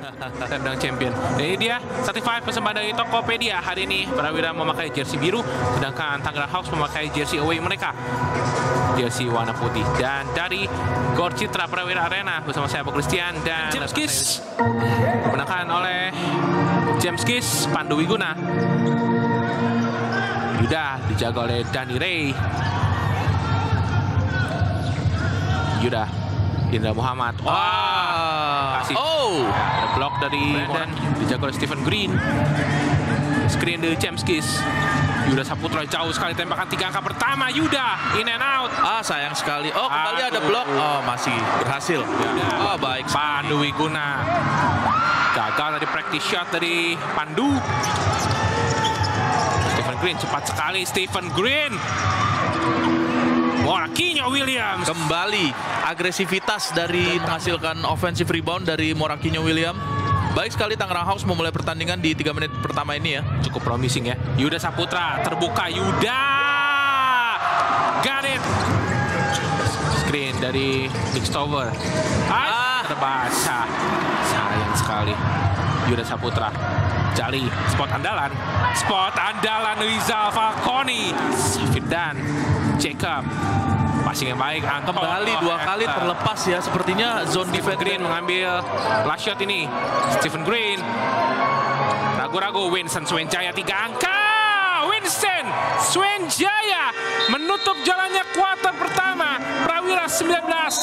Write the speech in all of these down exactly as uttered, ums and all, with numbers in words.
Tendang champion. Ini dia certified persembahan dari Tokopedia. Hari ini Prawira memakai jersey biru, sedangkan Tangerang Hawks memakai jersey away mereka, jersey warna putih. Dan dari Gor Citra Prawira Arena bersama saya Bob Christian dan James Kiss, dimenangkan oleh James Kiss, Pandu Wiguna. Yuda dijaga oleh Dani Ray. Yuda, Indra Muhammad. Wah, kasih. Oh, ada blok dari dan dijaga oleh Stephen Green. Screen dari James Kiss. Yuda Saputra jauh sekali tembakan tiga angka pertama. Yuda in and out. Ah, sayang sekali. Oh, kembali Aduh. ada blok. Oh, masih berhasil. Yuda. Oh, baik. Pandu Wiguna. Gagal tadi practice shot dari Pandu. Stephen Green cepat sekali. Stephen Green. Morakinyo Williams. Kembali agresivitas dari menghasilkan offensive rebound dari Morakinyo Williams. Baik sekali Tangerang Hawks memulai pertandingan di tiga menit pertama ini ya. Cukup promising ya. Yuda Saputra terbuka. Yuda. Got it. Screen dari Nick Stover. Ah, terbaca. Sayang sekali. Yuda Saputra. Jali, spot andalan. Spot andalan Rizal Falconi. Firdan. Jacob. Passing yang baik. Kembali oh, dua kali uh, terlepas ya. Sepertinya zone defense. Green mengambil last shot ini. Stephen Green. Ragu-ragu. Winston Swenjaya tiga angka. Winston Swenjaya menutup jalannya kuarter pertama. Prawira sembilan belas.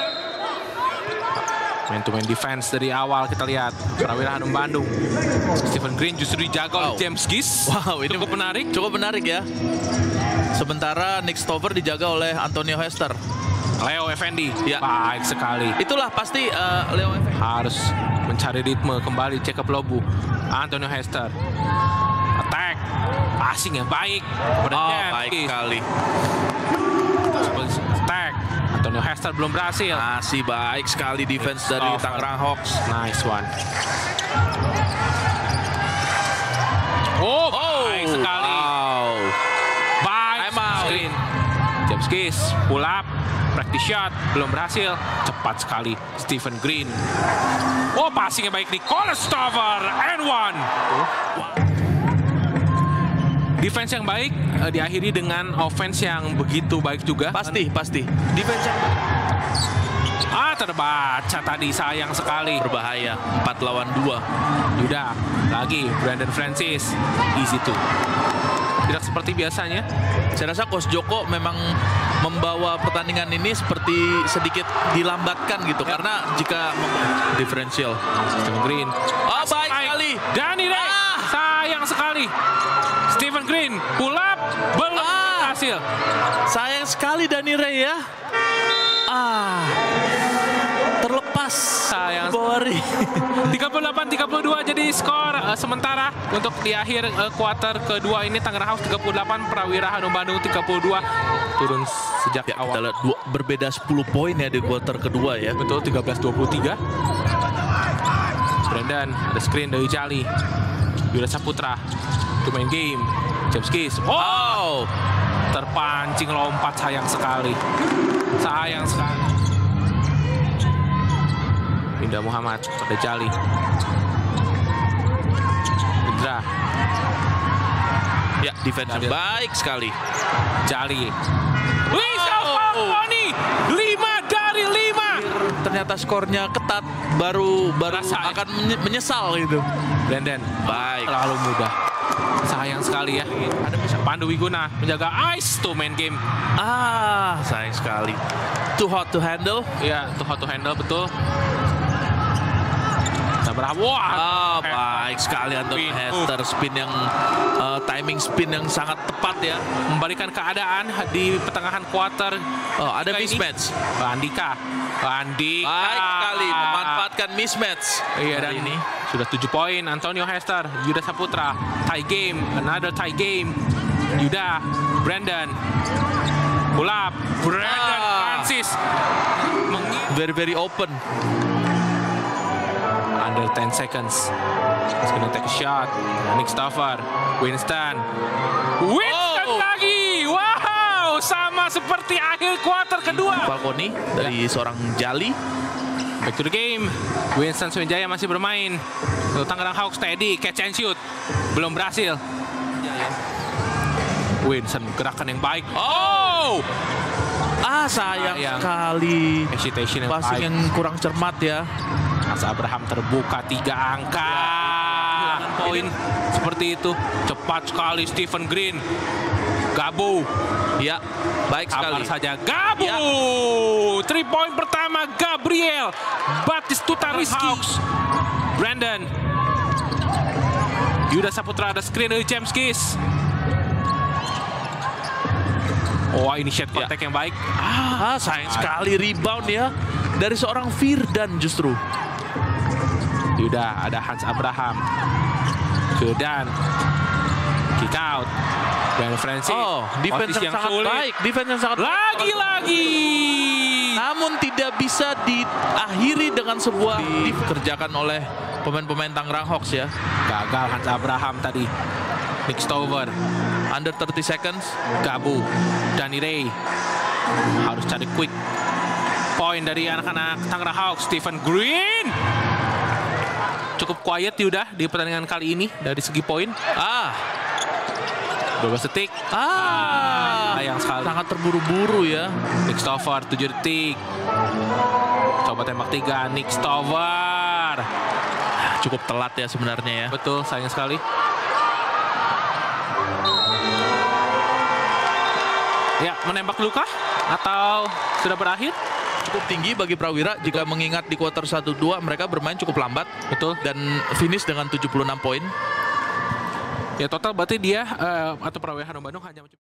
Man-to-man defense dari awal kita lihat Prawira Hanum Bandung. Stephen Green justru dijaga oleh wow. James Kiss. Wow, ini cukup menarik, cukup menarik ya. Sementara Nick Stover dijaga oleh Antonio Hester. Leo Effendi, ya. Baik sekali. Itulah pasti uh, Leo Effendi harus mencari ritme kembali. Jacob Lobu, Antonio Hester, attack, passing yang baik. Oh, baik sekali. Attack. Antonio Hester belum berhasil. Masih baik sekali defense dari oh, Tangerang Hawks. Nice one. Oh, oh baik sekali. Wow. Baik screen. James Kiss pull up, practice shot belum berhasil. Cepat sekali Stephen Green. Oh, passing yang baik di Cole Stover and one. Defense yang baik uh, diakhiri dengan offense yang begitu baik juga. Pasti, pasti. Defense yang baik. Ah, terbaca tadi, sayang sekali. Berbahaya. empat lawan dua. Yuda, lagi Brandon Francis. Easy two. Tidak seperti biasanya. Saya rasa Coach Joko memang membawa pertandingan ini seperti sedikit dilambatkan gitu. Ya. Karena jika differential. Stephen Green. Oh, baik sekali. Dani Ray. Ah. Sayang sekali. Stephen Green pull up belum ah, berhasil. Sayang sekali Dani Ray ya. Ah, terlepas. Sayang. Bori. tiga puluh delapan tiga puluh dua jadi skor uh, sementara untuk di akhir uh, kuarter kedua ini. Tangerang Hawks tiga puluh delapan, Prawira Hanum Bandung tiga puluh dua. Turun sejak ya, awal. Kita lihat dua, berbeda sepuluh poin ya di kuarter kedua ya. Betul, tiga belas dua puluh tiga. Brandon, ada screen dari Jali. Yuda Saputra. To main game. James Kiss. Oh, oh, terpancing lompat, sayang sekali. Sayang sekali. Indra Muhammad pada Jali. Indra. Ya, defense yang baik sekali. Jali. Rizal Falconi. lima dari lima. Ternyata skornya ketat. Baru baru Rasa, akan menyesal gitu. Brandon. Baik. Terlalu mudah. Sayang sekali ya. Ada Pandu Wiguna menjaga ice to main game. Ah, sayang sekali. Too hot to handle. Ya, too hot to handle, betul. Wah, ah, baik sekali Antonio Hester. Spin yang uh, timing spin yang sangat tepat ya. Membalikan keadaan di pertengahan kuarter. Oh, ada mismatch. Andika. Andika. Baik sekali memanfaatkan mismatch. Iya, dan ini sudah tujuh poin. Antonio Hester, Yuda Saputra, tie game, another tie game. Yuda, Brandon, pull up, Brandon ah. Francis. Very very open. Under ten seconds. He's gonna take a shot. Nick Stover, Winston, Winston oh. lagi. Wow, sama seperti akhir kuarter kedua. Falconi dari ya. seorang Jali. Back to the game. Winston Swenjaya masih bermain. Untuk Tangerang Hawks, Teddy, catch and shoot. Belum berhasil. Winston, gerakan yang baik. Oh! Ah, sayang Sayang. sekali. Hesitation yang Passing baik. yang kurang cermat ya. Hans Abraham terbuka tiga angka. Poin seperti itu. Cepat sekali Stephen Green. Gabo. Ya, baik Sabar sekali. saja. Gabo. Ya. Three point pertama Gabriel Batistuta Rizky. Brandon. Yuda Saputra, ada screen dari James Kiss. Oh, ini shot kontak yang baik. Ah, sayang sekali rebound ya dari seorang Firdan justru. Yuda, ada Hans Abraham. Kedan. Kick out. Dan Francis. Oh, defense yang, sangat sulit. baik, defense yang sangat Lagi-lagi. namun tidak bisa diakhiri dengan sebuah dikerjakan oleh pemain-pemain Tangerang Hawks ya. Gagal Hans Abraham tadi. Nick Stover. Under thirty seconds. Gabu. Danny Ray. Harus cari quick point dari anak-anak Tangerang Hawks. Stephen Green. Cukup quiet Yuda di pertandingan kali ini dari segi poin. Ah, dua belas detik. ah, Sayang sekali. sangat terburu-buru ya. Nick Stover tujuh detik. Coba tembak tiga. Nick Stover. Cukup telat ya sebenarnya ya. Betul, sayang sekali. Ya, menembak luka atau sudah berakhir? Cukup tinggi bagi Prawira jika mengingat di kuarter satu dua mereka bermain cukup lambat. Betul. Dan finish dengan tujuh puluh enam poin. Ya total berarti dia uh, atau Prawira Harum Bandung hanya